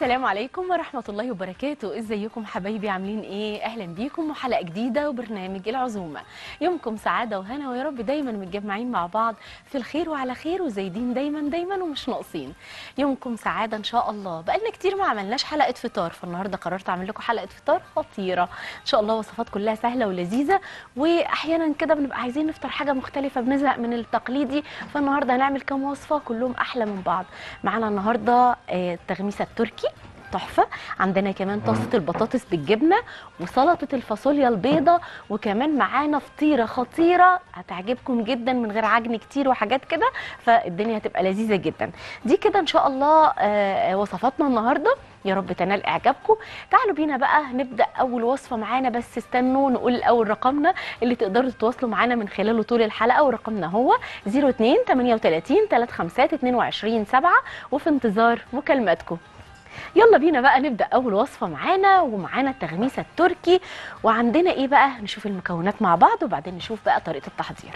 السلام عليكم ورحمة الله وبركاته. ازيكم حبايبي، عاملين ايه؟ اهلا بيكم وحلقة جديدة وبرنامج العزومة. يومكم سعادة وهنا ويا رب دايما متجمعين مع بعض في الخير وعلى خير وزايدين دايما ومش ناقصين. يومكم سعادة ان شاء الله. بقالنا كتير ما عملناش حلقة فطار، فالنهاردة قررت اعمل لكم حلقة فطار خطيرة ان شاء الله. وصفات كلها سهلة ولذيذة، واحيانا كده بنبقى عايزين نفطر حاجة مختلفة بنزهق من التقليدي، فالنهاردة هنعمل كام وصفة كلهم احلى من بعض. معانا النهاردة التغميسة التركي تحفه، عندنا كمان طاسه البطاطس بالجبنه وسلطه الفاصوليا البيضاء، وكمان معانا فطيره خطيره هتعجبكم جدا من غير عجن كتير وحاجات كده، فالدنيا هتبقى لذيذه جدا. دي كده ان شاء الله وصفاتنا النهارده، يا رب تنال اعجابكم. تعالوا بينا بقى نبدا اول وصفه معانا، بس استنوا نقول الاول رقمنا اللي تقدروا تتواصلوا معانا من خلاله طول الحلقه، ورقمنا هو 02 38 35 22 7، وفي انتظار مكالماتكم. يلا بينا بقى نبدأ أول وصفة معانا، ومعانا التغميسة التركي. وعندنا إيه بقى؟ نشوف المكونات مع بعض وبعدين نشوف بقى طريقة التحضير.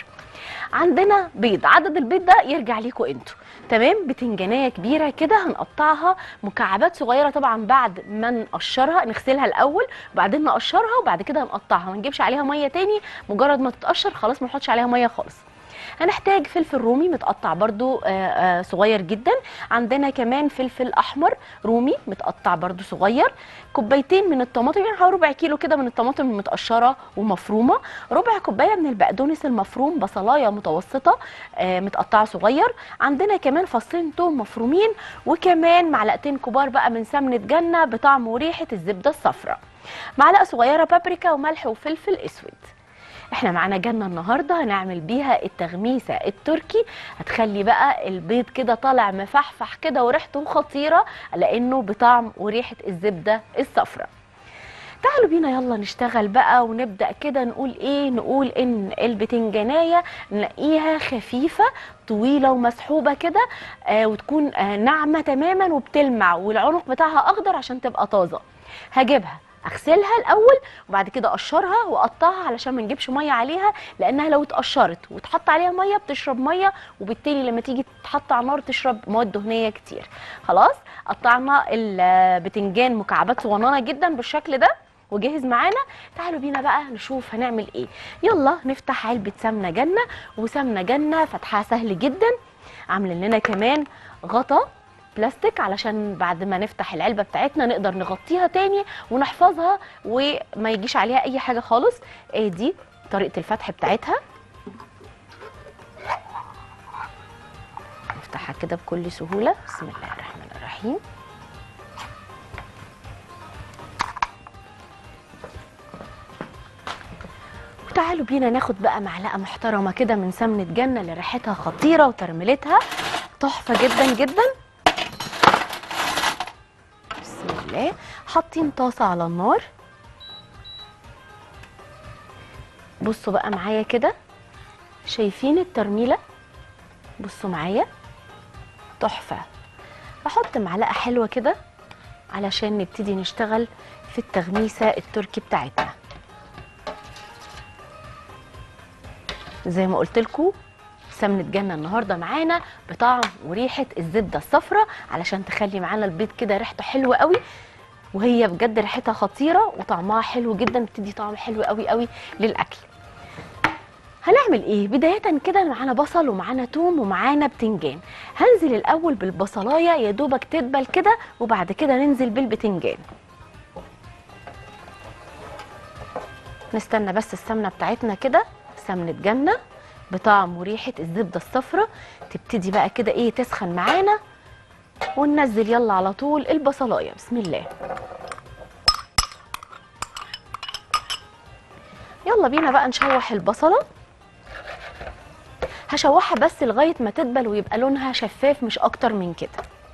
عندنا بيض، عدد البيض ده يرجع ليكم انتوا، تمام. بتنجانية كبيرة كده هنقطعها مكعبات صغيرة، طبعا بعد ما نقشرها نغسلها الأول وبعدين نقشرها وبعد كده هنقطعها، ما نجيبش عليها مية تاني، مجرد ما تتقشر خلاص ما نحطش عليها مية خالص. هنحتاج فلفل رومي متقطع برضو صغير جدا، عندنا كمان فلفل احمر رومي متقطع برضو صغير، كوبايتين من الطماطم، يعني حوالي ربع كيلو كده من الطماطم المتقشره ومفرومه، ربع كوبايه من البقدونس المفروم، بصلايه متوسطه متقطعه صغير، عندنا كمان فصين توم مفرومين، وكمان معلقتين كبار بقى من سمنه جنه بطعم وريحه الزبده الصفراء، معلقه صغيره بابريكا وملح وفلفل اسود. احنا معانا جنة النهاردة هنعمل بيها التغميسة التركي، هتخلي بقى البيض كده طالع مفحفح كده وريحته خطيرة لانه بطعم وريحة الزبدة الصفراء. تعالوا بينا يلا نشتغل بقى ونبدأ كده. نقول ايه؟ نقول ان البتنجانية نلاقيها خفيفة طويلة ومسحوبة كده وتكون ناعمة تماما وبتلمع، والعنق بتاعها اخضر عشان تبقى طازة. هجيبها اغسلها الاول وبعد كده اقشرها واقطعها علشان ما نجيبش ميه عليها، لانها لو اتقشرت واتحط عليها ميه بتشرب ميه، وبالتالي لما تيجي تتحط على النار تشرب مواد دهنيه كتير. خلاص قطعنا البتنجان مكعبات صغننه جدا بالشكل ده وجهز معانا. تعالوا بينا بقى نشوف هنعمل ايه. يلا نفتح علبه سمنه جنه، وسمنه جنه فتحها سهل جدا. عاملين لنا كمان غطا بلاستيك علشان بعد ما نفتح العلبة بتاعتنا نقدر نغطيها تاني ونحفظها وما يجيش عليها اي حاجة خالص. ايه دي طريقة الفتح بتاعتها، نفتحها كده بكل سهولة. بسم الله الرحمن الرحيم. وتعالوا بينا ناخد بقى معلقة محترمة كده من سمنة جنة اللي ريحتها خطيرة وترميلتها تحفة جدا جدا. بسم الله. حاطين طاسه على النار، بصوا بقى معايا كده، شايفين الترميله؟ بصوا معايا تحفه. احط معلقه حلوه كده علشان نبتدي نشتغل في التغميسه التركي بتاعتنا. زي ما قلت لكم سمنة جنة النهارده معانا بطعم وريحه الزبده الصفراء علشان تخلي معانا البيض كده ريحته حلوه قوي، وهي بجد ريحتها خطيره وطعمها حلو جدا، بتدي طعم حلو قوي للاكل. هنعمل ايه؟ بدايه كده معانا بصل ومعانا توم ومعانا بتنجان. هنزل الاول بالبصلايه يا دوبك تدبل كده، وبعد كده ننزل بالبتنجان. نستنى بس السمنه بتاعتنا كده، سمنه جنه بطعم وريحه الزبده الصفراء، تبتدي بقى كده ايه تسخن معانا، وننزل يلا على طول البصلايه. بسم الله. يلا بينا بقى نشوح البصله، هشوحها بس لغايه ما تدبل ويبقى لونها شفاف مش اكتر من كده.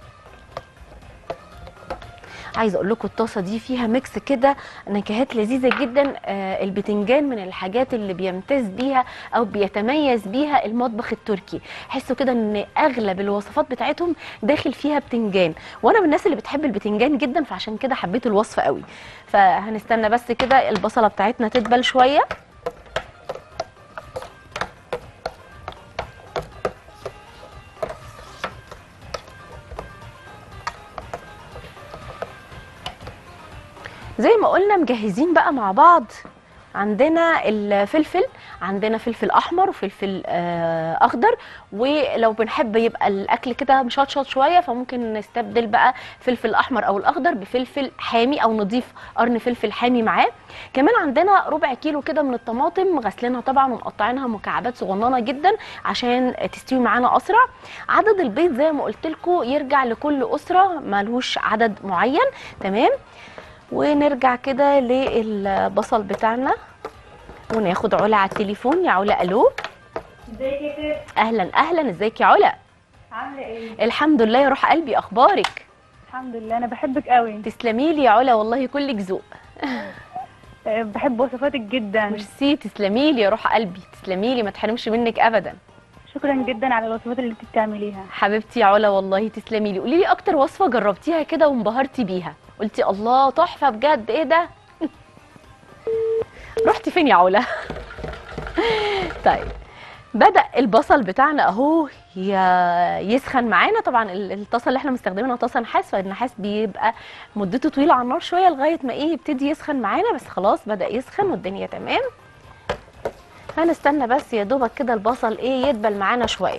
عايزه اقول لكم الطاسه دي فيها ميكس كده نكهات لذيذه جدا. البتنجان من الحاجات اللي بيمتاز بيها او بيتميز بيها المطبخ التركي، حسوا كده ان اغلب الوصفات بتاعتهم داخل فيها بتنجان، وانا من الناس اللي بتحب البتنجان جدا، فعشان كده حبيت الوصفه قوي. فهنستنى بس كده البصله بتاعتنا تدبل شويه. زي ما قلنا مجهزين بقى مع بعض. عندنا الفلفل، عندنا فلفل احمر وفلفل اخضر، ولو بنحب يبقى الاكل كده مشطشط شويه فممكن نستبدل بقى فلفل الاحمر او الاخضر بفلفل حامي او نضيف قرن فلفل حامي معاه. كمان عندنا ربع كيلو كده من الطماطم غسلينها طبعا ومقطعينها مكعبات صغننه جدا عشان تستوي معانا اسرع. عدد البيض زي ما قلت لكم يرجع لكل اسره، ملهوش عدد معين. تمام. ونرجع كده للبصل بتاعنا وناخد علا على التليفون. يا علا، الو. ازيك يا ستي؟ اهلا اهلا، ازيك يا علا؟ عامله ايه؟ الحمد لله يا روح قلبي، اخبارك؟ الحمد لله، انا بحبك قوي. تسلمي لي يا علا، والله كلك ذوق. بحب وصفاتك جدا. ميرسي، تسلمي لي يا روح قلبي، تسلمي لي، ما تحرمش منك ابدا. شكرا جدا على الوصفات اللي انت بتعمليها. حبيبتي يا علا والله تسلمي لي. قولي لي اكتر وصفه جربتيها كده وانبهرتي بيها، قلتي الله تحفه بجد، ايه ده؟ رحتي فين يا علا؟ طيب، بدأ البصل بتاعنا اهو يسخن معانا. طبعا الطاسه اللي احنا مستخدمينها طاسه نحاس، فالنحاس بيبقى مدته طويله على النار شويه لغايه ما يبتدي يسخن معانا. بس خلاص بدأ يسخن والدنيا تمام. هنستنى بس يا دوبك كده البصل يدبل معانا شويه،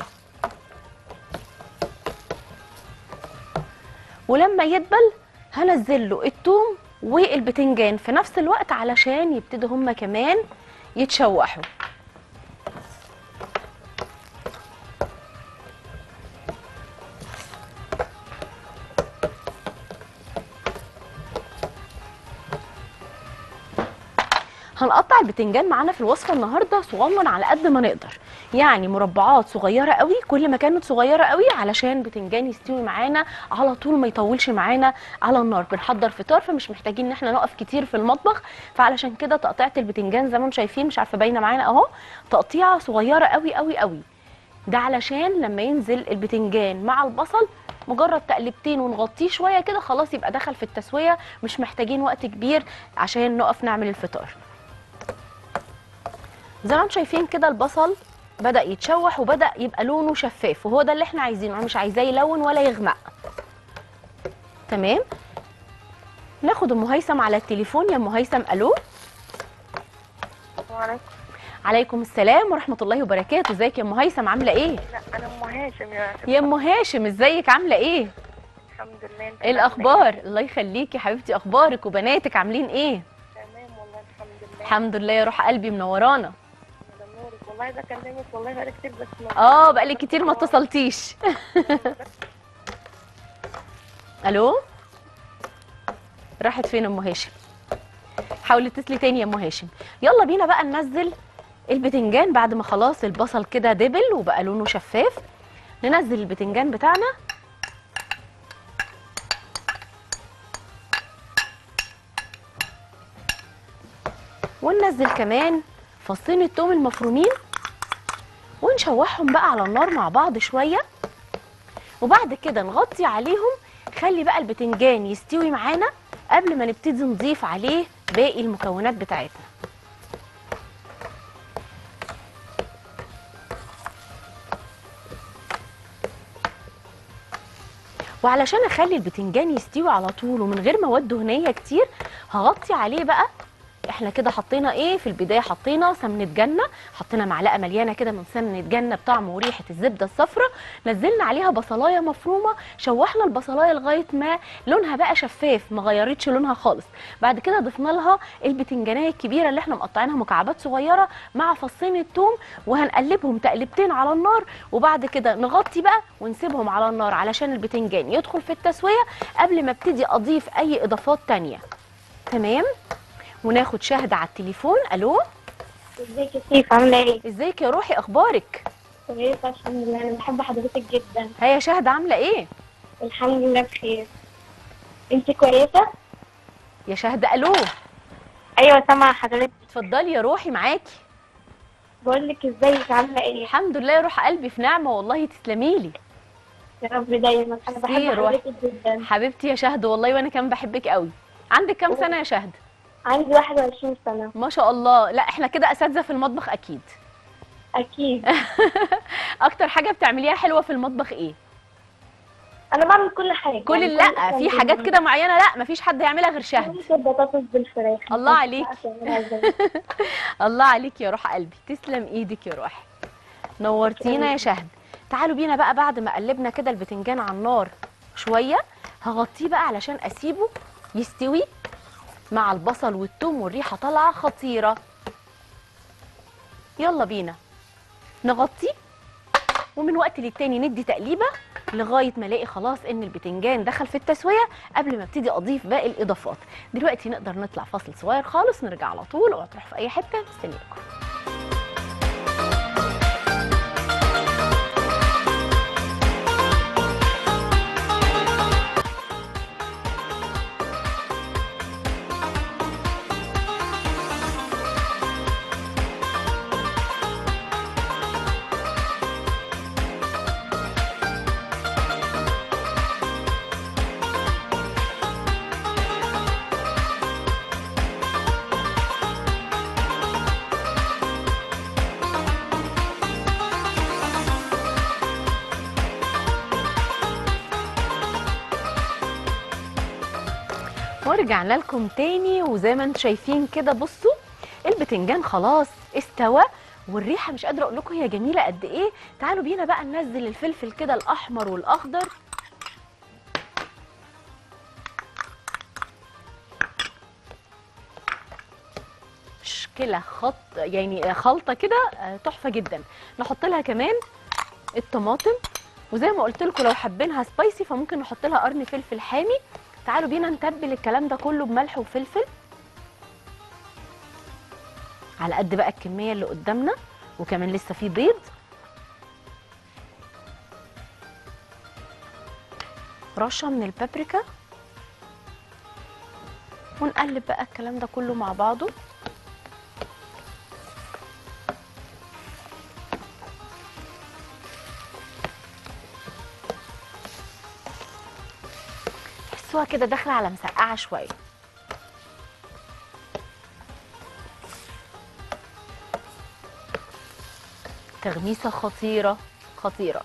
ولما يدبل هنزل له الثوم والبتنجان في نفس الوقت علشان يبتدوا هما كمان يتشوحوا. هنقطع البتنجان معانا في الوصفه النهارده صغنن على قد ما نقدر، يعني مربعات صغيره قوي. كل ما كانت صغيره قوي علشان البتنجان يستوي معانا على طول، ما يطولش معانا على النار. بنحضر فطار فمش محتاجين ان احنا نقف كتير في المطبخ، فعلشان كده تقطيعه البتنجان زي ما انتم شايفين، مش عارفه باينه معانا اهو، تقطيعه صغيره قوي قوي قوي. ده علشان لما ينزل البتنجان مع البصل مجرد تقلبتين ونغطيه شويه كده خلاص يبقى دخل في التسويه، مش محتاجين وقت كبير عشان نقف نعمل الفطار. زي ما انتم شايفين كده البصل بدأ يتشوح وبدأ يبقى لونه شفاف، وهو ده اللي احنا عايزينه. انا مش عايزاه يلون ولا يغمق. تمام. ناخد ام هيثم على التليفون. يا ام هيثم، الو. وعليكم. عليكم السلام ورحمه الله وبركاته. ازيك يا ام هيثم، عامله ايه؟ لا، انا ام هاشم يا ام هاشم، ازيك عامله ايه؟ الحمد لله. انت ايه الاخبار؟ الله يخليكي حبيبتي، اخبارك وبناتك عاملين ايه؟ تمام والله، الحمد لله. الحمد لله يا روح قلبي، منورانا. ده نورك والله، ده كلمك والله بقالي كتير بس بقالي كتير ما اتصلتيش. الو، راحت فين ام هاشم؟ حاولي تتصلي تاني يا ام هاشم. يلا بينا بقى ننزل البتنجان بعد ما خلاص البصل كده دبل وبقى لونه شفاف. ننزل البتنجان بتاعنا وننزل كمان فصين الثوم المفرومين ونشوحهم بقى على النار مع بعض شويه، وبعد كده نغطي عليهم. خلي بقى البتنجان يستوي معانا قبل ما نبتدي نضيف عليه باقي المكونات بتاعتنا. وعلشان اخلي البتنجان يستوي على طول ومن غير مواد دهنيه كتير هغطي عليه بقى. احنا كده حطينا في البدايه حطينا سمنه جنه، حطينا معلقه مليانه كده من سمنه جنه بطعم وريحه الزبده الصفراء. نزلنا عليها بصلايه مفرومه، شوحنا البصلايه لغايه ما لونها بقى شفاف، ما غيرتش لونها خالص. بعد كده ضفنا لها البتنجانيه الكبيره اللي احنا مقطعينها مكعبات صغيره مع فصين الثوم، وهنقلبهم تقلبتين على النار. وبعد كده نغطي بقى ونسيبهم على النار علشان البتنجان يدخل في التسويه قبل ما ابتدي اضيف اي اضافات تانيه. تمام. وناخد شهد على التليفون. الو. ازيك يا سيف، عامله ايه؟ ازيك يا روحي، اخبارك؟ كويسه الحمد لله، انا بحب حضرتك جدا. ها يا شهد، عامله ايه؟ الحمد لله بخير. انت كويسه؟ يا شهد، الو. ايوه سامعه حضرتك. اتفضلي يا روحي، معاكي. بقول لك ازيك، عامله ايه؟ الحمد لله يا روح قلبي، في نعمه والله، تسلمي لي. يا رب دايما، انا بحب حضرتك جدا. حبيبتي يا شهد والله، وانا كمان بحبك قوي. عندك كام سنه يا شهد؟ عندي 21 سنه. ما شاء الله. لا احنا كده اساتذه في المطبخ اكيد. اكيد. اكتر حاجه بتعمليها حلوه في المطبخ ايه؟ انا بعمل كل حاجه كل يعني لا في حاجات كده معينه لا مفيش حد هيعملها غير شهد. ممكن بطاطس بالفراخ. الله بس عليك. لا تعملها إزاي. الله عليك يا روح قلبي، تسلم ايدك يا روحي، نورتينا يا شهد. تعالوا بينا بقى بعد ما قلبنا كده البتنجان على النار شويه، هغطيه بقى علشان اسيبه يستوي مع البصل والثوم والريحه طالعه خطيره. يلا بينا نغطيه، ومن وقت للتاني ندي تقليبه لغايه ما الاقي خلاص ان البتنجان دخل في التسويه قبل ما ابتدي اضيف باقي الاضافات. دلوقتي نقدر نطلع فاصل صغير خالص، نرجع على طول، اوعوا تروحوا في اي حته، مستنيكم. ورجعنا لكم تاني، وزي ما انتم شايفين كده بصوا البتنجان خلاص استوى، والريحه مش قادره اقول لكم هي جميله قد ايه. تعالوا بينا بقى ننزل الفلفل كده الاحمر والاخضر. مشكله يعني خلطه كده تحفه جدا. نحط لها كمان الطماطم، وزي ما قلت لكم لو حابينها سبايسي فممكن نحط لها قرن فلفل حامي. تعالوا بينا نتبل الكلام ده كله بملح وفلفل على قد بقى الكميه اللي قدامنا، وكمان لسه في بيض. رشه من البابريكا، ونقلب بقى الكلام ده كله مع بعضه. تحسوها كده داخله على مسقعه شويه. تغميسه خطيره خطيره.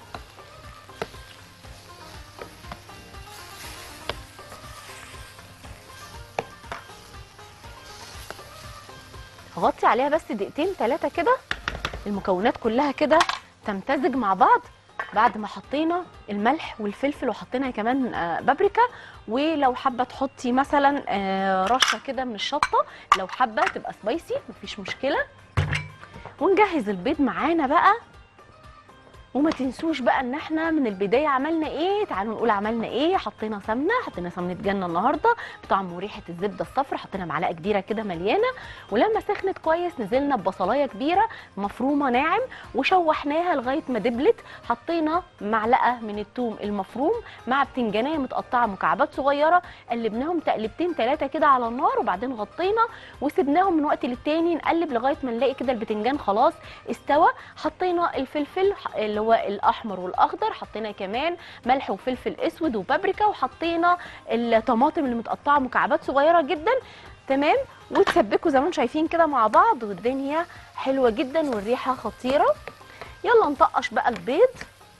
هغطي عليها بس دقيقتين 3 كده، المكونات كلها كده تمتزج مع بعض بعد ما حطينا الملح والفلفل، وحطينا كمان بابريكا. ولو حابه تحطي مثلا رشه كده من الشطه لو حابه تبقى سبايسي مفيش مشكله. ونجهز البيض معانا بقى، وما تنسوش بقى ان احنا من البدايه عملنا ايه. تعالوا نقول عملنا ايه. حطينا سمنه جنه النهارده بطعم وريحه الزبده الصفراء، حطينا معلقه كبيره كده مليانه، ولما سخنت كويس نزلنا ببصلايه كبيره مفرومه ناعم وشوحناها لغايه ما دبلت. حطينا معلقه من الثوم المفروم مع بتنجانيه متقطعه مكعبات صغيره، قلبناهم تقلبتين 3 كده على النار، وبعدين غطينا وسبناهم من وقت للتاني نقلب لغايه ما نلاقي كده البتنجان خلاص استوى. حطينا الفلفل اللي هو الاحمر والاخضر، حطينا كمان ملح وفلفل اسود وبابريكا، وحطينا الطماطم اللي متقطعه مكعبات صغيره جدا. تمام، وتسبكوا زي ما انتم شايفين كده مع بعض، والدنيا حلوه جدا والريحه خطيره. يلا نطقش بقى البيض.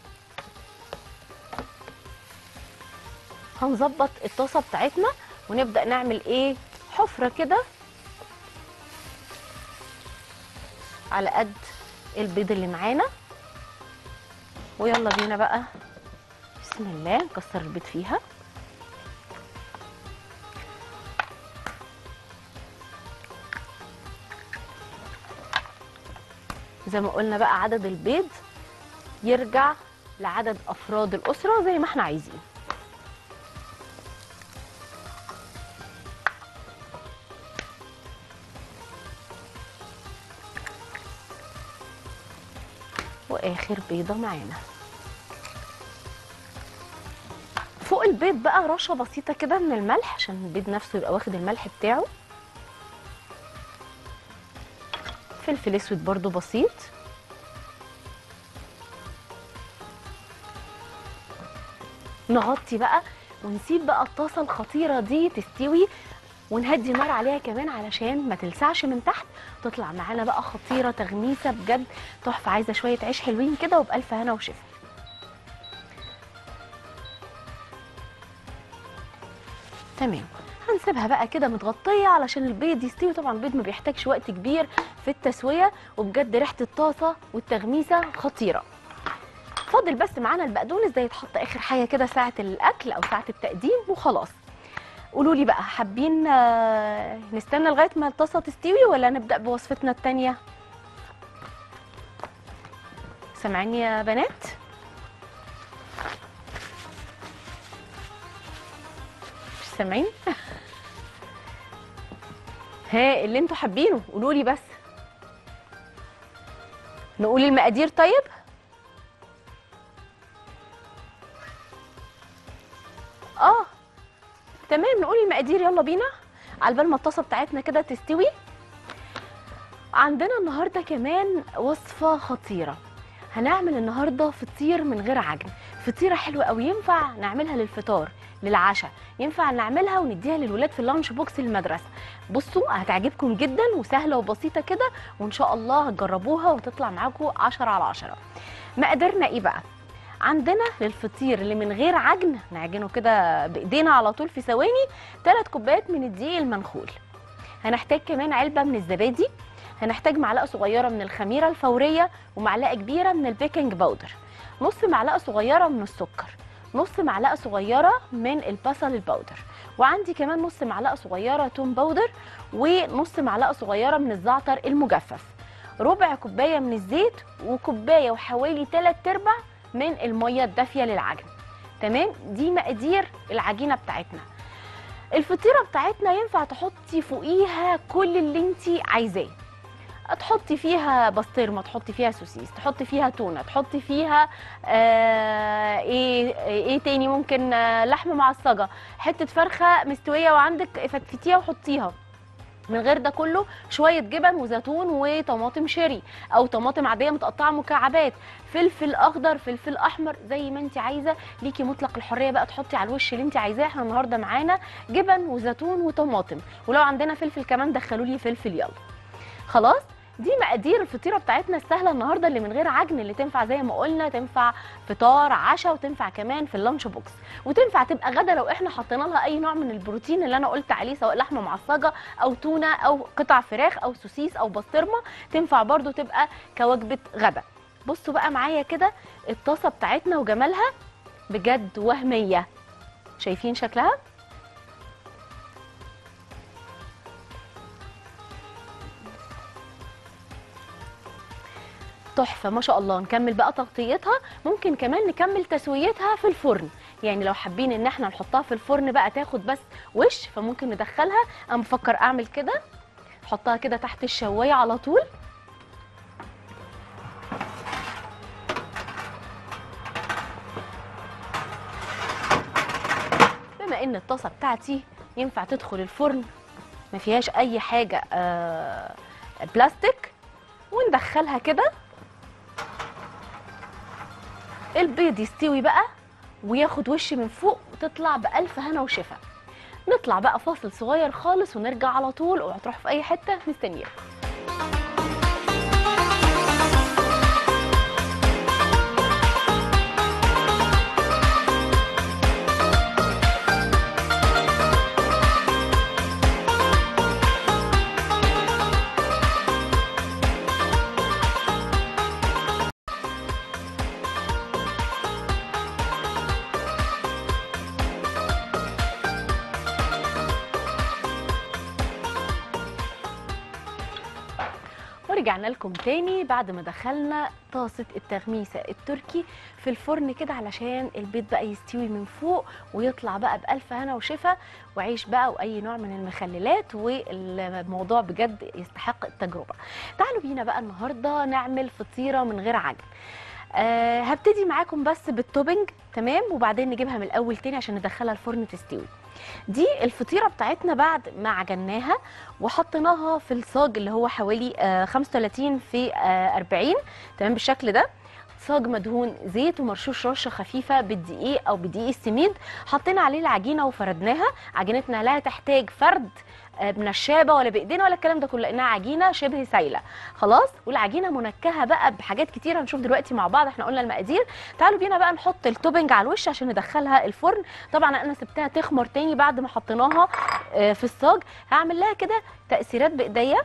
هنظبط الطاسه بتاعتنا ونبدا نعمل ايه، حفره كده على قد البيض اللي معانا. ويلا بينا بقى بسم الله نكسر البيض فيها. زي ما قلنا بقى عدد البيض يرجع لعدد افراد الاسره زي ما احنا عايزين. واخر بيضه معانا. فوق البيض بقى رشه بسيطه كده من الملح عشان البيض نفسه يبقى واخد الملح بتاعه. فلفل اسود برضو بسيط. نغطي بقى ونسيب بقى الطاسه الخطيره دي تستوي، ونهدي النار عليها كمان علشان ما تلسعش من تحت. تطلع معانا بقى خطيره تغميسه بجد تحفه. عايزه شويه عيش حلوين كده وبألف هنا وشفا. تمام. هنسيبها بقى كده متغطيه علشان البيض يستوي. طبعا البيض ما بيحتاجش وقت كبير في التسويه، وبجد ريحه الطاسه والتغميسه خطيره. فاضل بس معانا البقدونس، ده يتحط اخر حاجه كده ساعه الاكل او ساعه التقديم وخلاص. قولوا لي بقى، حابين نستنى لغايه ما الطاسه تستوي ولا نبدا بوصفتنا الثانيه؟ سامعيني يا بنات؟ مش سامعين؟ ها اللي انتوا حابينه قولوا لي بس. نقول المقادير طيب؟ تمام، نقول المقادير يلا بينا على بال ما الطاسه بتاعتنا كده تستوي. عندنا النهارده كمان وصفه خطيره. هنعمل النهارده فطير من غير عجن. فطيره حلوه قوي، ينفع نعملها للفطار، للعشاء، ينفع نعملها ونديها للولاد في اللانش بوكس المدرسه. بصوا هتعجبكم جدا وسهله وبسيطه كده، وان شاء الله هتجربوها وتطلع معاكم 10 على 10. مقاديرنا ايه بقى؟ عندنا للفطير اللي من غير عجن، نعجنه كده بايدينا على طول في ثواني، 3 كوبايات من الدقيق المنخول. هنحتاج كمان علبه من الزبادي، هنحتاج معلقه صغيره من الخميره الفوريه، ومعلقه كبيره من البيكنج باودر، نص معلقه صغيره من السكر، نص معلقه صغيره من البصل الباودر، وعندي كمان نص معلقه صغيره توم باودر، ونص معلقه صغيره من الزعتر المجفف، ربع كوبايه من الزيت، وكوبايه وحوالي 3/4 من الميه الدافيه للعجن. تمام، دي مقادير العجينه بتاعتنا. الفطيره بتاعتنا ينفع تحطي فوقيها كل اللي انت عايزاه، تحطي فيها بسطرمه، تحطي فيها سوسيس، تحطي فيها تونه، تحطي فيها ايه تاني ممكن، لحم معصجه، حته فرخه مستويه وعندك فتفتيها وحطيها. من غير ده كله شويه جبن وزيتون وطماطم شيري او طماطم عاديه متقطعه مكعبات، فلفل اخضر، فلفل احمر، زي ما انت عايزه، ليكي مطلق الحريه بقى تحطي على الوش اللي انت عايزاه. احنا النهارده معانا جبن وزيتون وطماطم، ولو عندنا فلفل كمان دخلوا لي فلفل. يلا خلاص، دي مقادير الفطيره بتاعتنا السهله النهارده اللي من غير عجن، اللي تنفع زي ما قلنا تنفع فطار، عشاء، وتنفع كمان في اللانش بوكس، وتنفع تبقى غدا لو احنا حطينا لها اي نوع من البروتين اللي انا قلت عليه، سواء لحمه معصجه او تونه او قطع فراخ او سوسيس او بسطرمه، تنفع برضو تبقى كوجبه غدا. بصوا بقى معايا كده الطاسه بتاعتنا وجمالها بجد وهميه، شايفين شكلها؟ تحفه ما شاء الله. نكمل بقى تغطيتها، ممكن كمان نكمل تسويتها في الفرن، يعني لو حابين ان احنا نحطها في الفرن بقى تاخد بس وش، فممكن ندخلها. انا بفكر اعمل كده، احطها كده تحت الشوايه على طول. بما ان الطاسه بتاعتي ينفع تدخل الفرن ما فيهاش اي حاجه بلاستيك، وندخلها كده، البيض يستوي بقى وياخد وش من فوق وتطلع بألف هنا وشفا. نطلع بقى فاصل صغير خالص ونرجع على طول، اوعوا تروحوا في اي حته، مستنياكم. ورجعنا لكم تاني بعد ما دخلنا طاسه التغميسه التركي في الفرن كده، علشان البيض بقى يستوي من فوق ويطلع بقى بألف هنا وشفا وعيش بقى واي نوع من المخللات، والموضوع بجد يستحق التجربه. تعالوا بينا بقى النهارده نعمل فطيره من غير عجن. هبتدي معاكم بس بالتوبنج، تمام، وبعدين نجيبها من الاول تاني عشان ندخلها الفرن تستوي. دي الفطيره بتاعتنا بعد ما عجناها وحطيناها في الصاج اللي هو حوالي 35 في 40، تمام، بالشكل ده. صاج مدهون زيت ومرشوش رشه خفيفه بالدقيق او بدقيق السميد، حطينا عليه العجينه وفردناها. عجينتنا لا تحتاج فرد بنشابه ولا بايدينا ولا الكلام ده كله، لانها عجينه شبه سايله خلاص. والعجينه منكهه بقى بحاجات كتيره هنشوف دلوقتي مع بعض. احنا قلنا المقادير، تعالوا بينا بقى نحط التوبنج على الوش عشان ندخلها الفرن. طبعا انا سبتها تخمر تاني بعد ما حطيناها في الصاج. هعمل لها كده تأثيرات بايديا،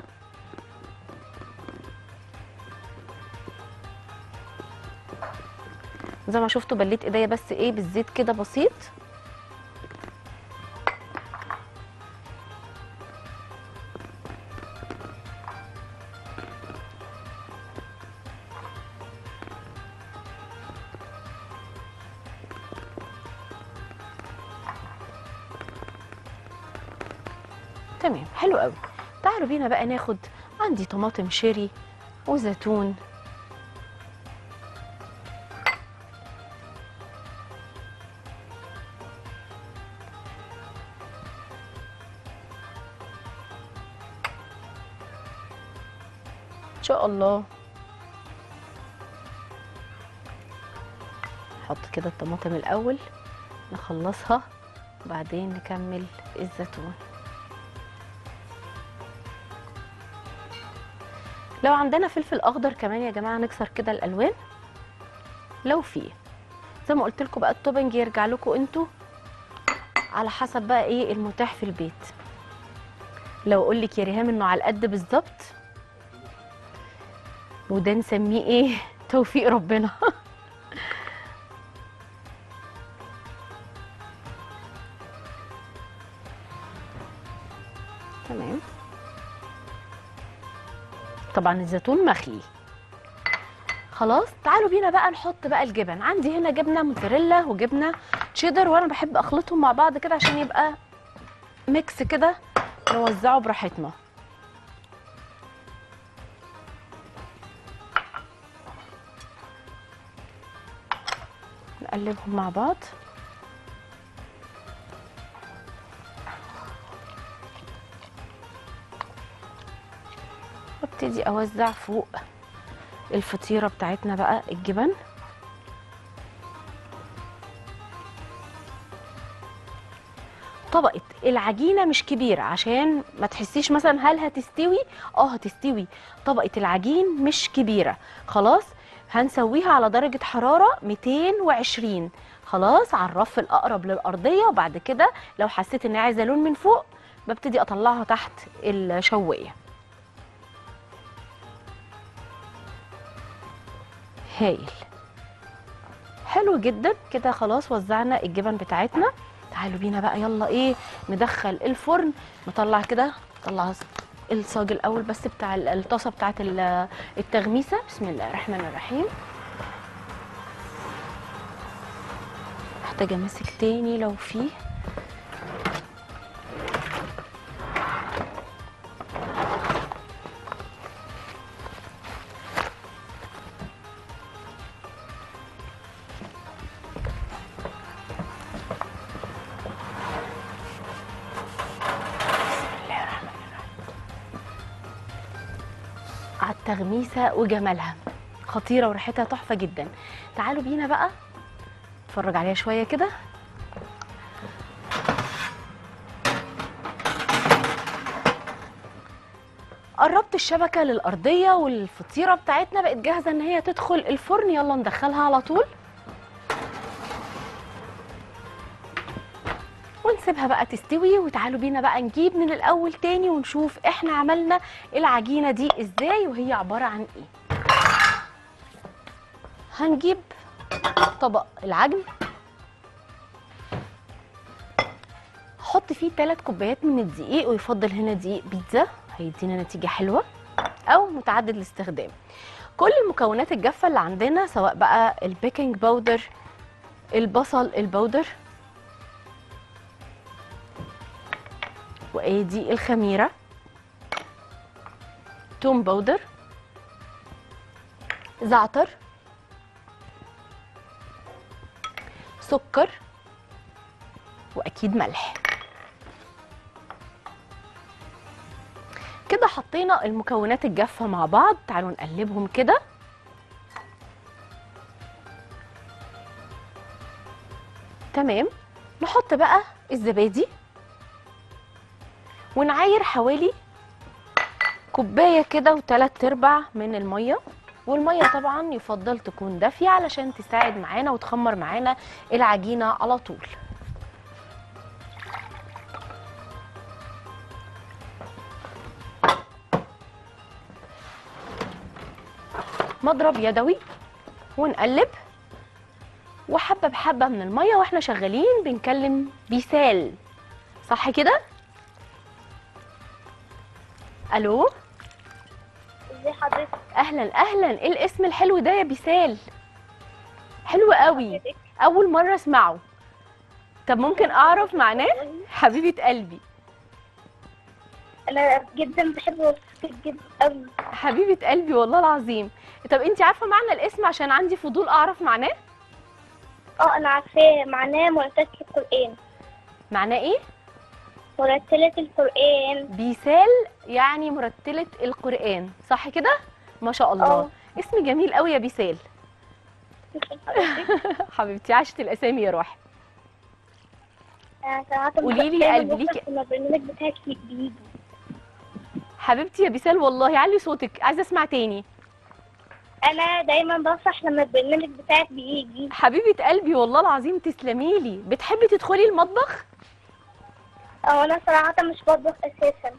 زي ما شفتوا بليت ايديا بس ايه بالزيت كده بسيط. تمام حلو قوي. تعالوا بينا بقى ناخد، عندي طماطم شيري وزيتون، ان شاء الله. نحط كده الطماطم الاول نخلصها وبعدين نكمل الزيتون. لو عندنا فلفل اخضر كمان يا جماعه نكسر كده الالوان لو فيه. زي ما قلت لكم بقى التوبنج يرجع لكم انتوا على حسب بقى ايه المتاح في البيت. لو اقول لك يا ريهام انه على القد بالظبط، وده نسميه ايه؟ توفيق ربنا. تمام. طبعا الزيتون مخلي خلاص. تعالوا بينا بقى نحط بقى الجبن. عندي هنا جبنه موتزاريلا وجبنه تشيدر، وانا بحب اخلطهم مع بعض كده عشان يبقى ميكس كده نوزعه براحتنا. نقلبهم مع بعض. وابتدي اوزع فوق الفطيره بتاعتنا بقى الجبن. طبقه العجينه مش كبيره عشان ما تحسيش مثلا هل هتستوي. هتستوي. طبقه العجين مش كبيره خلاص. هنسويها على درجه حراره 220 خلاص، على الرف الاقرب للارضيه. وبعد كده لو حسيت اني عايزه لون من فوق ببتدي اطلعها تحت الشوايه. هايل، حلو جدا كده. خلاص وزعنا الجبن بتاعتنا. تعالوا بينا بقى يلا ايه ندخل الفرن. نطلع كده، نطلع الصاج الاول بس بتاع الطاسه بتاعت التغميسه. بسم الله الرحمن الرحيم. محتاجه امسك تاني لو فيه. على التغميسه وجمالها خطيره وريحتها تحفه جدا. تعالوا بينا بقى نتفرج عليها شويه كده. قربت الشبكه للارضيه والفطيره بتاعتنا بقت جاهزه ان هي تدخل الفرن. يلا ندخلها على طول ونسيبها بقى تستوي. وتعالوا بينا بقى نجيب من الاول تاني ونشوف احنا عملنا العجينه دي ازاي وهي عباره عن ايه. هنجيب طبق العجن، حط فيه 3 كوبايات من الدقيق، ويفضل هنا دقيق بيتزا هيدينا نتيجه حلوه، او متعدد الاستخدام. كل المكونات الجافه اللي عندنا سواء بقى البيكنج باودر، البصل البودر، وادي الخميره، توم باودر، زعتر، سكر، واكيد ملح. كده حطينا المكونات الجافه مع بعض. تعالوا نقلبهم كده. تمام. نحط بقى الزبادي ونعاير حوالي كوبايه كده وتلات ارباع من الميه، والميه طبعا يفضل تكون دافيه علشان تساعد معانا وتخمر معانا العجينه على طول. مضرب يدوي ونقلب، وحبه بحبه من الميه واحنا شغالين بنكلم بيسال. صح كده؟ الو، ازي حضرتك؟ اهلا اهلا. ايه الاسم الحلو ده يا بيسال؟ حلو قوي، اول مره اسمعه. طب ممكن اعرف معناه؟ حبيبه قلبي. انا جدا بحب وصفتك جدا قوي. حبيبه قلبي والله العظيم. طب انت عارفه معنى الاسم عشان عندي فضول اعرف معناه؟ انا عارفاه، معناه مرتلة القرآن. معناه ايه؟ مرتلة القرآن. بيسال يعني مرتله القران، صح كده؟ ما شاء الله. اسم جميل قوي يا بيسال. حبيبتي عاشت الاسامي يا روحي. قولي لي يا قلبي ليكي. البرنامج بتاعك بيجي. حبيبتي يا بيسال والله علي صوتك، عايزه اسمع تاني. انا دايما بفرح لما البرنامج بتاعك بيجي. حبيبه قلبي والله العظيم تسلمي لي. بتحبي تدخلي المطبخ؟ انا صراحة مش بطبخ اساسا.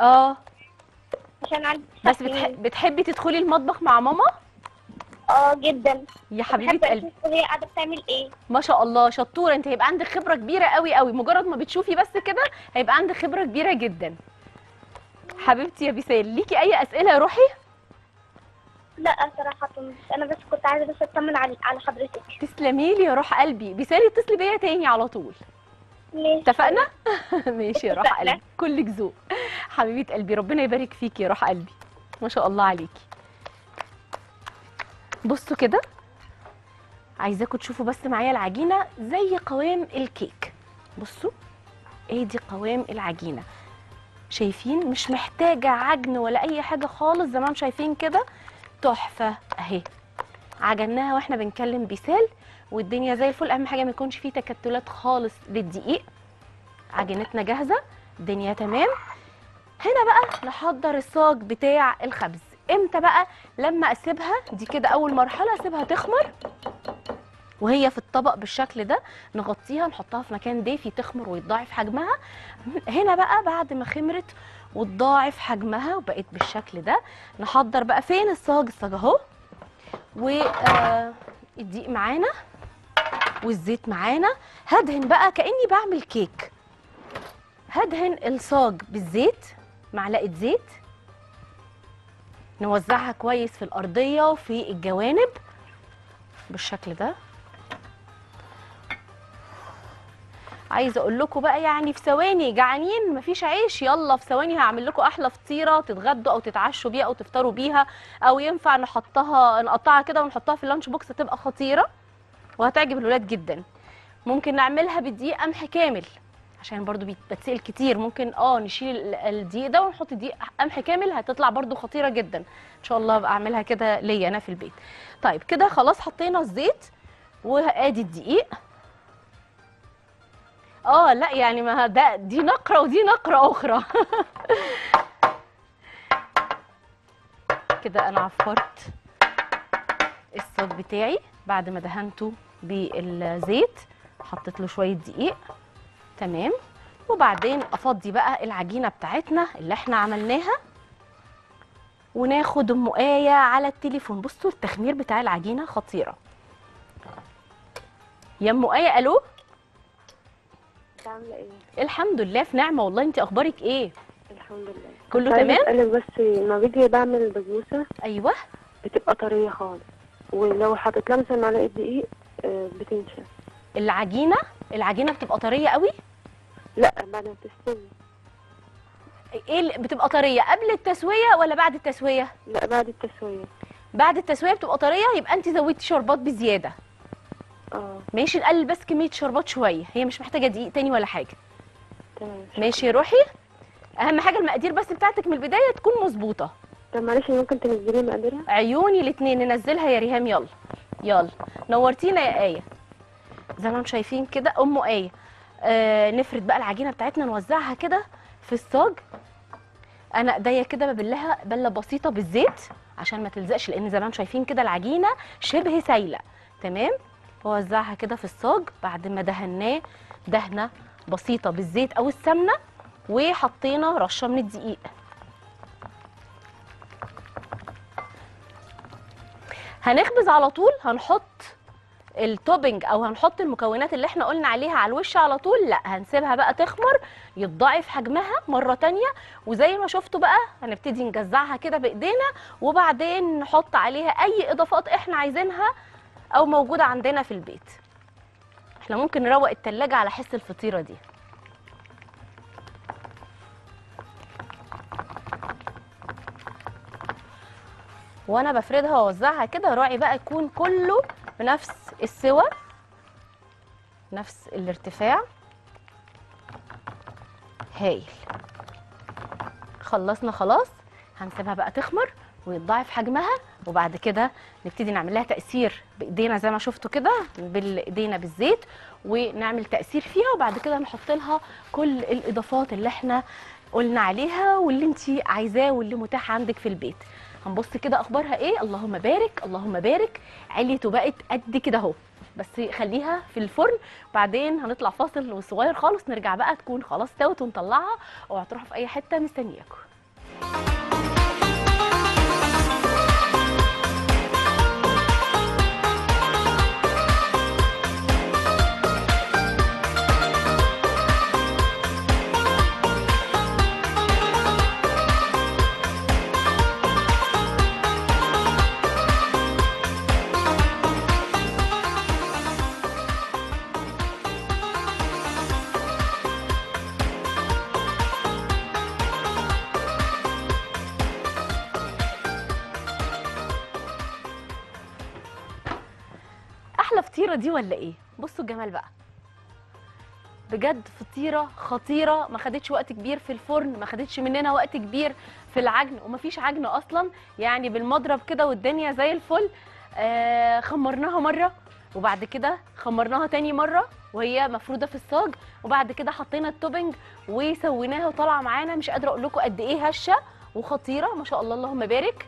عشان عندي بس بتحبي تدخلي المطبخ مع ماما؟ جدا يا حبيبه قلبي. هي قاعده بتعمل ايه؟ ما شاء الله شطوره. انت هيبقى عندك خبره كبيره قوي قوي، مجرد ما بتشوفي بس كده هيبقى عندك خبره كبيره جدا. حبيبتي يا بيسال، ليكي اي اسئله يا روحي؟ لا صراحه انا بس كنت عايزه اطمن على حضرتك. تسلمي لي يا روح قلبي. بيسال اتصلي بيا تاني على طول. ماشي. اتفقنا؟ ماشي يا روح قلبي، كلك ذوق. حبيبه قلبي ربنا يبارك فيكي يا روح قلبي، ما شاء الله عليكي. بصوا كده، عايزاكم تشوفوا بس معايا العجينه زي قوام الكيك. بصوا ايه دي قوام العجينه، شايفين؟ مش محتاجه عجن ولا اي حاجه خالص، زي ما انتم شايفين كده تحفه اهي. عجناها واحنا بنكلم بيسال والدنيا زي الفل. اهم حاجه ما يكونش فيه تكتلات خالص للدقيق. عجينتنا جاهزه، الدنيا تمام. هنا بقى نحضر الصاج بتاع الخبز. امتى بقى؟ لما اسيبها دي كده اول مرحله، اسيبها تخمر وهي في الطبق بالشكل ده، نغطيها نحطها في مكان دافي تخمر ويتضاعف حجمها. هنا بقى بعد ما خمرت وتضاعف حجمها وبقت بالشكل ده، نحضر بقى فين الصاج. الصاج اهو، والدقيق معانا والزيت معانا. هدهن بقى كأني بعمل كيك. هدهن الصاج بالزيت، معلقه زيت، نوزعها كويس في الأرضية وفي الجوانب بالشكل ده. عايزه اقول لكم بقى يعني في ثواني جعانين مفيش عيش، يلا في ثواني هعمل لكم احلى فطيره تتغدوا او تتعشوا بيها او تفطروا بيها، او ينفع نقطعها كده ونحطها في اللانش بوكس، تبقى خطيره وهتعجب الولاد جدا. ممكن نعملها بالدقيق قمح كامل عشان برضو بتسأل كتير. ممكن نشيل الدقيق ده ونحط دقيق قمح كامل، هتطلع برضو خطيره جدا. ان شاء الله ابقى اعملها كده ليا انا في البيت. طيب كده خلاص حطينا الزيت وادي الدقيق. لا يعني ما دي نقره ودي نقره اخرى. كده انا عفرت الصاج بتاعي بعد ما دهنته بالزيت، حطيت له شويه دقيق. تمام. وبعدين افضي بقى العجينه بتاعتنا اللي احنا عملناها وناخد ام آية على التليفون. بصوا التخمير بتاع العجينه خطيره. يا ام آية، الو، عامله ايه؟ الحمد لله في نعمه والله. انت اخبارك ايه؟ الحمد لله كله تمام. اسالك بس لما باجي بعمل البسبوسه ايوه بتبقى طريه خالص، ولو حطيت لها مثلا معلقه دقيق بتنشف. العجينه بتبقى طريه قوي؟ لا بعد ما تستوي. ايه اللي بتبقى طريه، قبل التسويه ولا بعد التسويه؟ لا بعد التسويه. بعد التسويه بتبقى طريه، يبقى انت زودتي شربات بزياده. ماشي، نقلل بس كميه شربات شويه، هي مش محتاجه دقيق تاني ولا حاجه. تمام ماشي يا روحي. اهم حاجه المقادير بس بتاعتك من البدايه تكون مظبوطه. طب معلش ممكن تنزلي مقاديرها؟ عيوني الاثنين، ننزلها يا ريهام. يلا يلا، نورتينا يا آية. زي ما انتم شايفين كده ايه. نفرد بقى العجينه بتاعتنا، نوزعها كده في الصاج. انا ايديا كده ببلها بله بسيطه بالزيت عشان ما تلزقش، لان زي ما انتم شايفين كده العجينه شبه سايله. تمام. بوزعها كده في الصاج بعد ما دهناه دهنه بسيطه بالزيت او السمنه، وحطينا رشه من الدقيق. هنخبز على طول، هنحط التوبنج او هنحط المكونات اللي احنا قلنا عليها على الوش على طول؟ لا، هنسيبها بقى تخمر، يتضاعف حجمها مره تانية، وزي ما شفتوا بقى هنبتدي نجزعها كده بايدينا، وبعدين نحط عليها اي اضافات احنا عايزينها او موجوده عندنا في البيت. احنا ممكن نروق التلاجة على حس الفطيره دي. وانا بفردها واوزعها كده راعي بقى يكون كله بنفس السوى، نفس الارتفاع. هايل. خلصنا خلاص، هنسيبها بقى تخمر ويتضاعف حجمها، وبعد كده نبتدي نعمل لها تأثير بايدينا زي ما شفتوا كده بايدينا بالزيت، ونعمل تأثير فيها، وبعد كده نحط لها كل الاضافات اللي احنا قلنا عليها واللي انت عايزاه واللي متاح عندك في البيت. هنبص كده اخبارها ايه. اللهم بارك اللهم بارك، عليت وبقت قد كده اهو. بس خليها في الفرن، بعدين هنطلع فاصل صغير خالص، نرجع بقى تكون خلاص استوت ونطلعها. اوعوا تروحوا في اي حته، مستنياكم. احلى فطيره دي ولا ايه؟ بصوا الجمال بقى، بجد فطيره خطيره، ما خدتش وقت كبير في الفرن، ما خدتش مننا وقت كبير في العجن، ومفيش عجن اصلا، يعني بالمضرب كده والدنيا زي الفل. خمرناها مره، وبعد كده خمرناها تاني مره وهي مفروده في الصاج، وبعد كده حطينا التوبنج وسويناها وطالعه معانا مش قادره اقول لكم قد ايه هشه وخطيره، ما شاء الله اللهم بارك.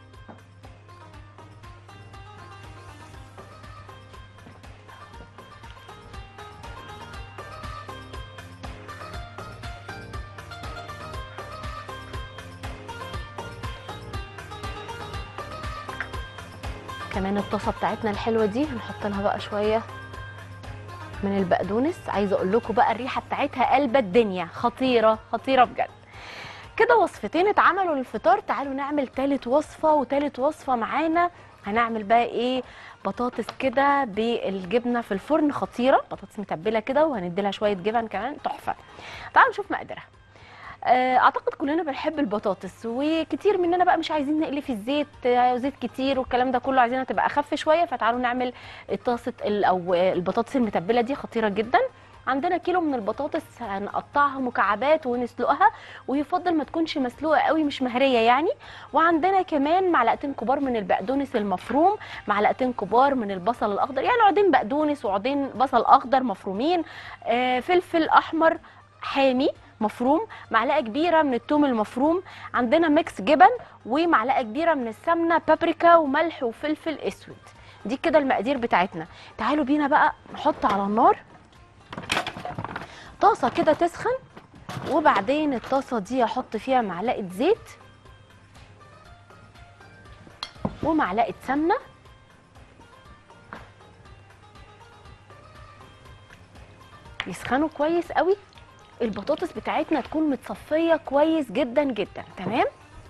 كمان الطاسه بتاعتنا الحلوه دي هنحط لها بقى شويه من البقدونس. عايزه اقول لكم بقى الريحه بتاعتها قلبة الدنيا، خطيره خطيره بجد. كده وصفتين اتعملوا للفطار، تعالوا نعمل تالت وصفه، وتالت وصفه معانا هنعمل بقى ايه؟ بطاطس كده بالجبنه في الفرن، خطيره، بطاطس متبله كده وهندي لها شويه جبن كمان تحفه. تعالوا نشوف مقاديرها. اعتقد كلنا بنحب البطاطس، وكتير مننا بقى مش عايزين نقلي في الزيت، زيت كتير والكلام ده كله، عايزينها تبقى اخف شويه. فتعالوا نعمل الطاسه او البطاطس المتبله دي، خطيره جدا. عندنا كيلو من البطاطس هنقطعها مكعبات ونسلقها، ويفضل ما تكونش مسلوقه قوي، مش مهريه يعني. وعندنا كمان معلقتين كبار من البقدونس المفروم، معلقتين كبار من البصل الاخضر، يعني عودين بقدونس وعودين بصل اخضر مفرومين، فلفل احمر حامي مفروم، معلقه كبيره من الثوم المفروم، عندنا ميكس جبن، ومعلقه كبيره من السمنه، بابريكا وملح وفلفل اسود. دي كده المقادير بتاعتنا. تعالوا بينا بقى نحط على النار طاسه كده تسخن، وبعدين الطاسه دي احط فيها معلقه زيت ومعلقه سمنه، يسخنوا كويس قوي. البطاطس بتاعتنا تكون متصفيه كويس جدا جدا. تمام.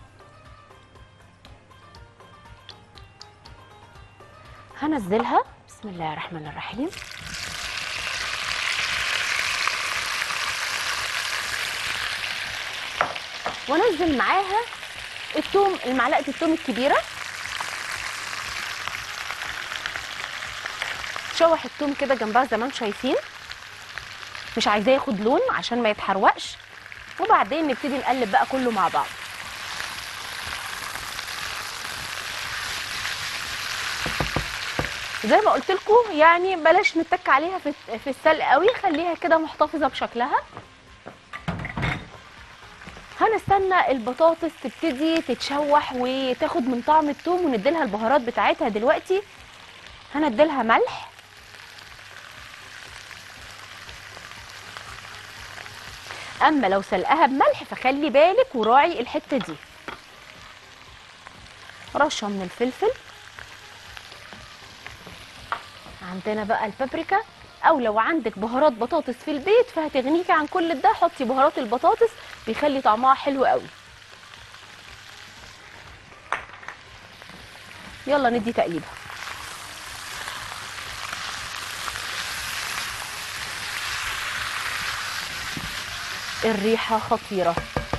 هنزلها بسم الله الرحمن الرحيم. وانزل معاها الثوم، المعلقه الثوم الكبيره، شوح الثوم كده جنبها زي ما انتم شايفين، مش عايزاه ياخد لون عشان ما يتحرقش. وبعدين نبتدي نقلب بقى كله مع بعض. زي ما قلت لكم يعني بلاش نتك عليها في السلق قوي، خليها كده محتفظه بشكلها. هنستنى البطاطس تبتدي تتشوح وتاخد من طعم الثوم ونديلها البهارات بتاعتها. دلوقتي هنديلها ملح، اما لو سلقها بملح فخلي بالك وراعي الحته دي. رشه من الفلفل، عندنا بقى البابريكا، او لو عندك بهارات بطاطس في البيت فهتغنيكي عن كل ده، حطي بهارات البطاطس بيخلي طعمها حلو قوي. يلا ندي تقليبه. الريحه خطيره.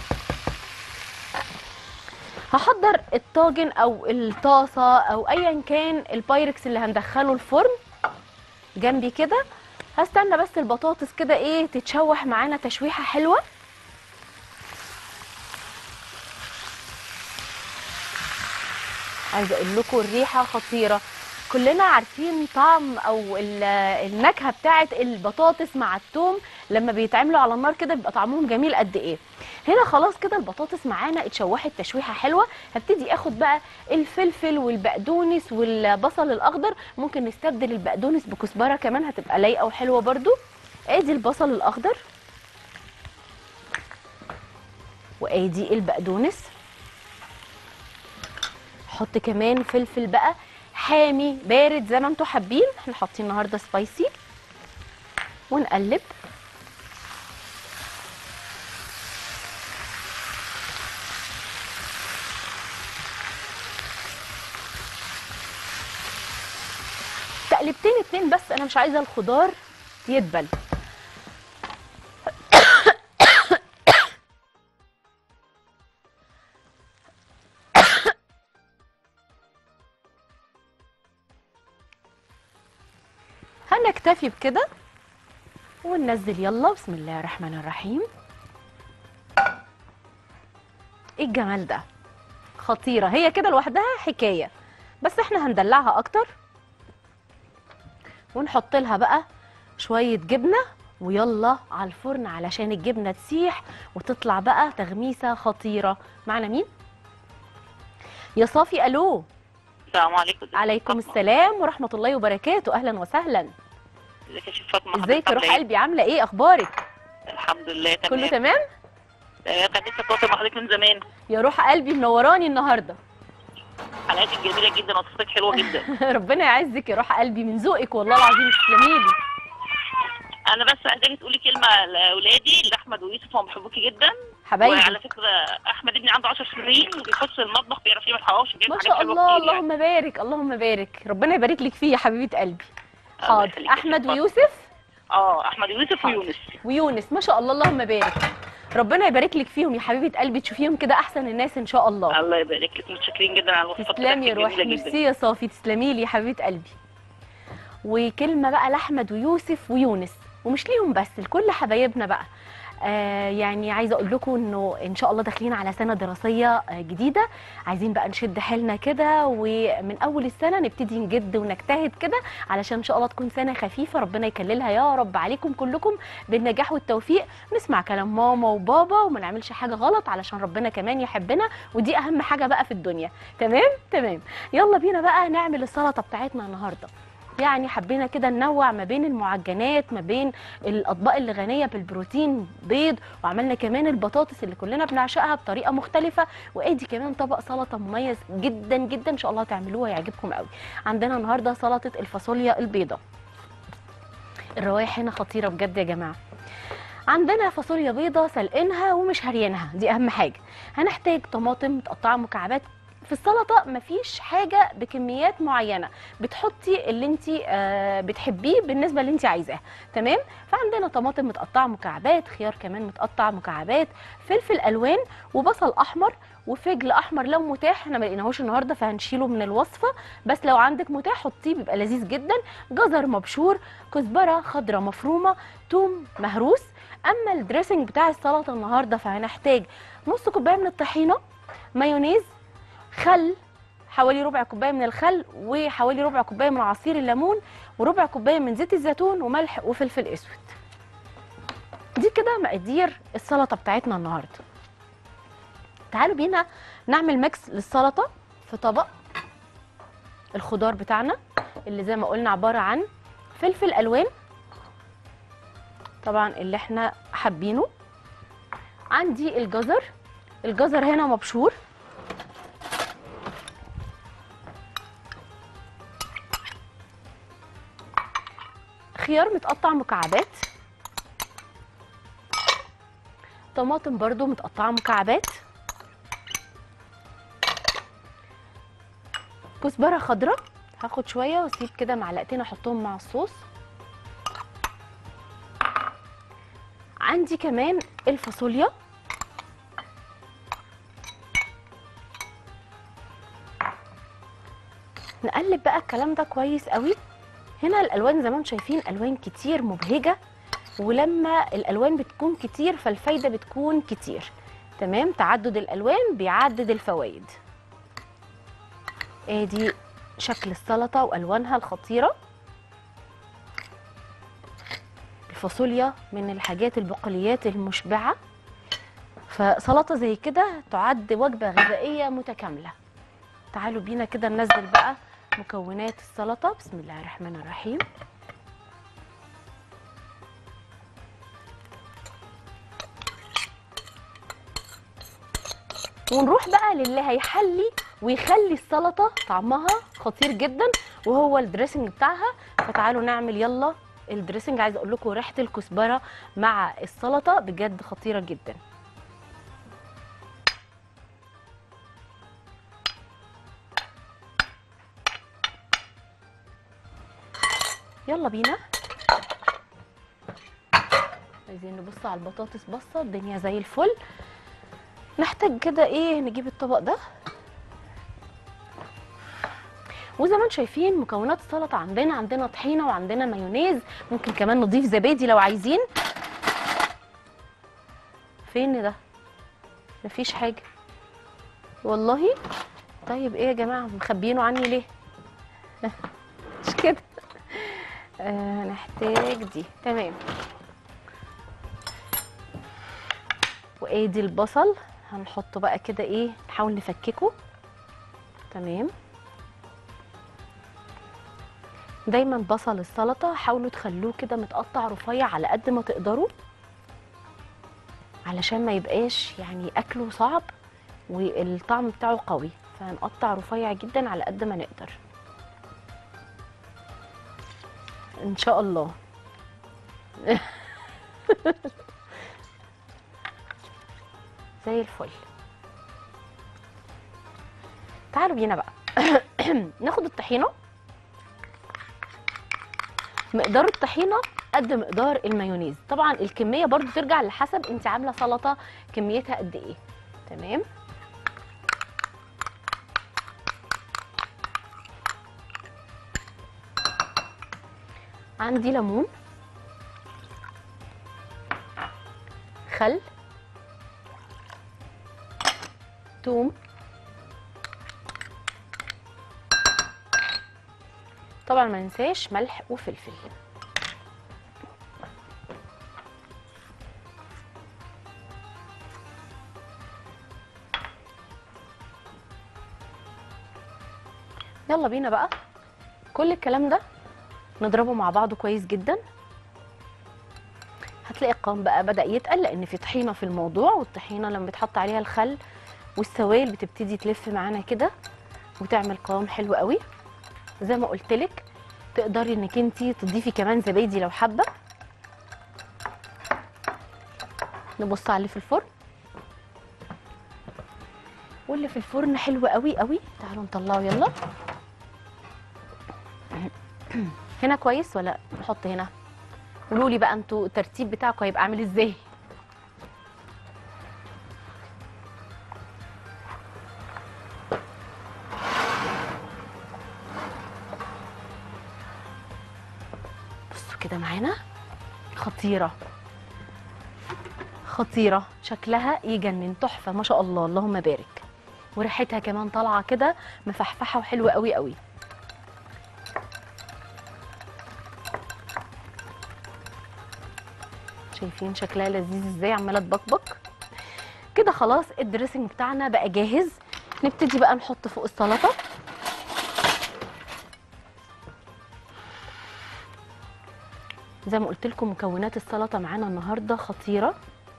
هحضر الطاجن او الطاسه او ايا كان البايركس اللي هندخله الفرن جنبي كده. هستنى بس البطاطس كده ايه تتشوح معانا تشويحه حلوه. عايزه اقول لكم الريحه خطيره. كلنا عارفين طعم او النكهه بتاعه البطاطس مع الثوم لما بيتعملوا على النار كده بيبقى طعمهم جميل قد ايه. هنا خلاص كده البطاطس معانا اتشوحت تشويحه حلوه. هبتدي اخد بقى الفلفل والبقدونس والبصل الاخضر، ممكن نستبدل البقدونس بكزبره كمان هتبقى لايقه وحلوه برده. ادي البصل الاخضر وادي البقدونس. حط كمان فلفل بقى حامي بارد زي ما انتوا حابين، احنا حاطين النهارده سبايسي. ونقلب. تقلبتين اتنين بس، انا مش عايزه الخضار يدبل. هنكتفي بكده وننزل. يلا بسم الله الرحمن الرحيم. ايه الجمال ده، خطيره هي كده لوحدها حكايه، بس احنا هندلعها اكتر ونحط لها بقى شويه جبنه ويلا على الفرن علشان الجبنه تسيح وتطلع بقى تغميسه خطيره. معنا مين يا صافي؟ الو. السلام عليكم. عليكم السلام ورحمه الله وبركاته. اهلا وسهلا. ازيك يا شيخ فاطمه؟ ازيك يا روح قلبي، عامله ايه؟ اخبارك؟ الحمد لله تمام. كله تمام. كان لسه تواصل مع حضرتك من زمان. يا روح قلبي منوراني النهارده. حلقاتك جميله جدا وصفتك حلوه جدا. ربنا يعزك يا روح قلبي، من ذوقك والله العظيم، تسلمي لي. انا بس عايزاكي تقولي كلمه لاولادي، لاحمد ويوسف، هم بيحبوكي جدا حبايبي. وعلى فكره احمد ابني عنده 10 سنين وبيخش المطبخ بيعرف يعمل حواوشي، ما شاء الله. اللهم بارك اللهم بارك، ربنا يبارك لك فيه يا حبيبه قلبي. حاضر. احمد ويوسف. احمد ويوسف ويونس. ويونس ما شاء الله، اللهم بارك. ربنا يبارك لك فيهم يا حبيبه قلبي، تشوفيهم كده احسن الناس ان شاء الله. الله يبارك لك، متشكرين جدا على الوصفات. تسلمي يا روحي، ميرسي يا صافي، تسلمي لي يا حبيبه قلبي. وكلمه بقى لاحمد ويوسف ويونس، ومش ليهم بس، لكل حبايبنا بقى. يعني عايزه اقول لكم انه ان شاء الله داخلين على سنه دراسيه جديده، عايزين بقى نشد حيلنا كده ومن اول السنه نبتدي نجد ونجتهد كده علشان ان شاء الله تكون سنه خفيفه، ربنا يكللها يا رب عليكم كلكم بالنجاح والتوفيق. نسمع كلام ماما وبابا وما نعملش حاجه غلط علشان ربنا كمان يحبنا، ودي اهم حاجه بقى في الدنيا. تمام تمام. يلا بينا بقى نعمل السلطه بتاعتنا النهارده. يعني حبينا كده ننوع ما بين المعجنات، ما بين الاطباق اللي غنيه بالبروتين، بيض، وعملنا كمان البطاطس اللي كلنا بنعشقها بطريقه مختلفه، وادي كمان طبق سلطه مميز جدا جدا ان شاء الله تعملوه هيعجبكم قوي. عندنا النهارده سلطه الفاصوليا البيضاء. الروايح هنا خطيره بجد يا جماعه. عندنا فاصوليا بيضاء سلقينها ومش هريانها، دي اهم حاجه. هنحتاج طماطم متقطعه مكعبات. في السلطه مفيش حاجه بكميات معينه، بتحطي اللي انت بتحبيه بالنسبه اللي انت عايزاه. تمام. فعندنا طماطم متقطعه مكعبات، خيار كمان متقطع مكعبات، فلفل الوان وبصل احمر وفجل احمر لو متاح، احنا ما لقيناهوش النهارده فهنشيله من الوصفه، بس لو عندك متاح حطيه بيبقى لذيذ جدا. جزر مبشور، كزبره خضراء مفرومه، توم مهروس. اما الدريسنج بتاع السلطه النهارده فهنحتاج نص كوبايه من الطحينه، مايونيز، خل، حوالي ربع كوبايه من الخل، وحوالي ربع كوبايه من عصير الليمون، وربع كوبايه من زيت الزيتون، وملح وفلفل اسود. دي كده مقادير السلطه بتاعتنا النهارده. تعالوا بينا نعمل ميكس للسلطه في طبق. الخضار بتاعنا اللي زي ما قلنا عباره عن فلفل الوان طبعا اللي احنا حابينه. عندي الجزر، الجزر هنا مبشور، خيار متقطع مكعبات، طماطم برضو متقطعه مكعبات، كزبره خضراء هاخد شويه واسيب كده معلقتين احطهم مع الصوص. عندي كمان الفاصوليا، نقلب بقى الكلام ده كويس قوي. هنا الالوان زي ما انتم شايفين الوان كتير مبهجه، ولما الالوان بتكون كتير فالفايده بتكون كتير. تمام، تعدد الالوان بيعدد الفوائد. ادي شكل السلطه والوانها الخطيره. الفاصوليا من الحاجات البقوليات المشبعه، فسلطه زي كده تعد وجبه غذائيه متكامله. تعالوا بينا كده ننزل بقى مكونات السلطه. بسم الله الرحمن الرحيم. ونروح بقى للي هيحلي ويخلي السلطه طعمها خطير جدا، وهو الدريسنج بتاعها. فتعالوا نعمل يلا الدريسنج. عايزه اقول لكم ريحه الكزبره مع السلطه بجد خطيره جدا. يلا بينا. عايزين نبص على البطاطس بصه، الدنيا زي الفل. نحتاج كده ايه، نجيب الطبق ده. وزي ما انتم شايفين مكونات السلطه عندنا طحينه وعندنا مايونيز، ممكن كمان نضيف زبادي لو عايزين. فين ده؟ مفيش حاجه والله. طيب ايه يا جماعه مخبيينه عني ليه؟ مش كده. نحتاج دي. تمام. وادي البصل هنحطه بقى كده ايه، نحاول نفككه. تمام. دايما بصل السلطه حاولوا تخلوه كده متقطع رفيع على قد ما تقدروا، علشان ما يبقاش يعني اكله صعب والطعم بتاعه قوي. فهنقطع رفيع جدا على قد ما نقدر ان شاء الله. زي الفل. تعالوا بينا بقى ناخد الطحينه. مقدار الطحينه قد مقدار المايونيز. طبعا الكميه برضو ترجع لحسب انت عامله سلطه كميتها قد ايه. تمام. عندي ليمون، خل، توم، طبعا ما ننساش ملح وفلفل. يلا بينا بقى كل الكلام ده نضربه مع بعضه كويس جدا. هتلاقي القوام بقى بدأ يتقل لان في طحينه في الموضوع، والطحينه لما بتحط عليها الخل والسوائل بتبتدي تلف معانا كده وتعمل قوام حلو قوي. زي ما قلت لك تقدري انك انت تضيفي كمان زبادي لو حابه. نبص على اللي في الفرن، واللي في الفرن حلو قوي قوي. تعالوا نطلعه يلا. هنا كويس ولا نحط هنا؟ قولوا لي بقى انتوا الترتيب بتاعكم هيبقى عامل ازاي؟ بصوا كده معانا خطيره خطيره، شكلها يجنن، تحفه ما شاء الله اللهم بارك. وريحتها كمان طالعه كده مفحفحه وحلوه قوي قوي. شايفين شكلها لذيذ ازاي عماله تبقبق كده. خلاص الدريسنج بتاعنا بقى جاهز. نبتدي بقى نحط فوق السلطه. زي ما قلت لكم مكونات السلطه معانا النهارده خطيره.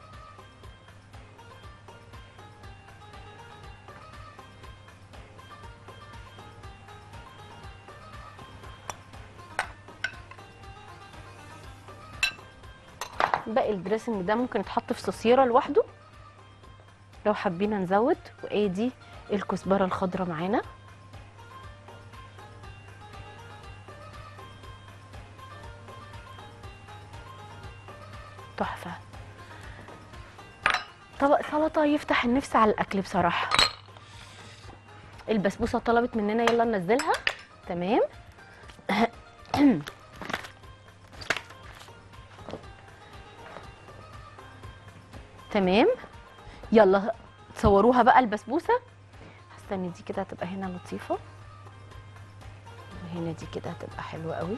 باقي الدريسنج ده ممكن يتحط في صوصيره لوحده لو حابين نزود. وادي الكزبره الخضراء معانا. تحفه. طبق سلطه يفتح النفس على الاكل بصراحه. البسبوسه طلبت مننا يلا ننزلها. تمام. تمام. يلا تصوروها بقى البسبوسه. هستني دي كده هتبقى هنا لطيفه، وهنا دي كده هتبقى حلوه قوي.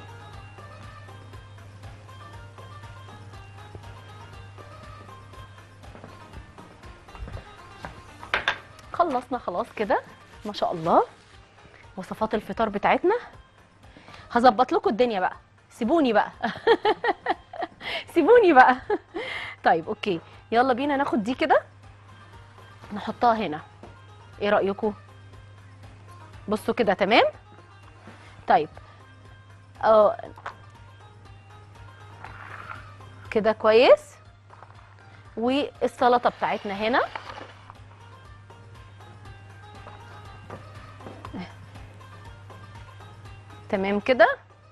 خلصنا خلاص كده ما شاء الله وصفات الفطار بتاعتنا. هظبط لكم الدنيا بقى، سيبوني بقى. سيبوني بقى. طيب اوكي يلا بينا ناخد دي كده نحطها هنا. ايه رأيكم؟ بصوا كده تمام. طيب كده كويس. والسلطه بتاعتنا هنا. تمام كده.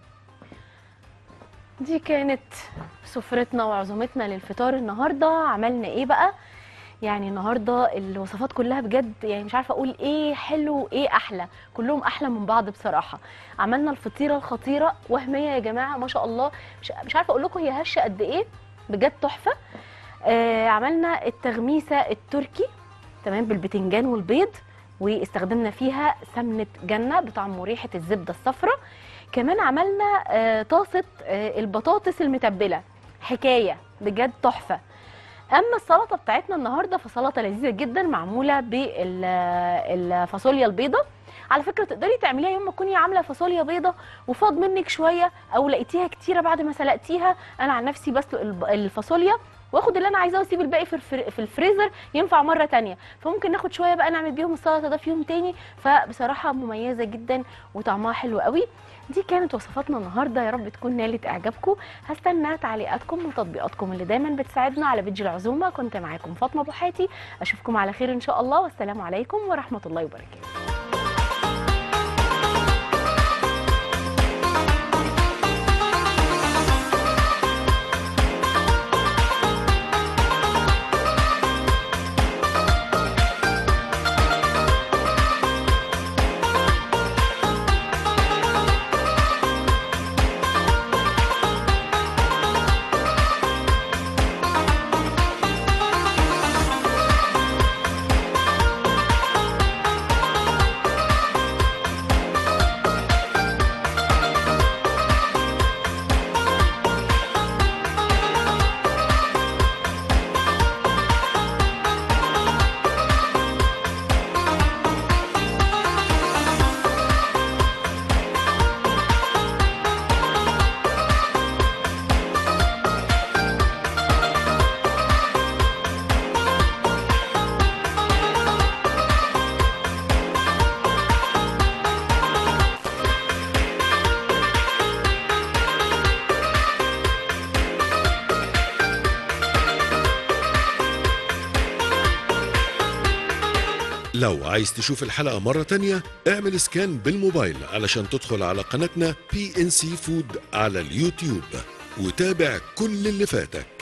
دي كانت سفرتنا وعزومتنا للفطار النهارده. عملنا ايه بقى؟ يعني النهارده الوصفات كلها بجد يعني مش عارفه اقول ايه حلو وايه احلى، كلهم احلى من بعض بصراحه. عملنا الفطيره الخطيره وهميه يا جماعه ما شاء الله، مش عارفه اقول لكم هي هشه قد ايه، بجد تحفه. عملنا التغميسه التركي تمام بالبتنجان والبيض، واستخدمنا فيها سمنه جنه بطعم وريحه الزبده الصفراء. كمان عملنا طاسه البطاطس المتبله، حكايه بجد تحفه. اما السلطه بتاعتنا النهارده فسلطه لذيذه جدا معموله بالفاصوليا البيضاء. على فكره تقدري تعمليها يوم ما تكوني عامله فاصوليا بيضاء وفاض منك شويه او لقيتيها كتيره بعد ما سلقتيها. انا عن نفسي بسلق الفاصوليا واخد اللي انا عايزاه واسيب الباقي في الفريزر ينفع مره تانية، فممكن ناخد شويه بقى نعمل بيهم السلطه ده في يوم تاني. فبصراحه مميزه جدا وطعمها حلو قوي. دي كانت وصفاتنا النهارده، يا رب تكون نالت اعجابكم. هستنى تعليقاتكم وتطبيقاتكم اللي دايما بتساعدنا على فيديو العزومه. كنت معاكم فاطمه ابو حاتي، اشوفكم على خير ان شاء الله، والسلام عليكم ورحمه الله وبركاته. لو عايز تشوف الحلقة مرة تانية اعمل سكان بالموبايل علشان تدخل على قناتنا PNC Food على اليوتيوب وتابع كل اللي فاتك.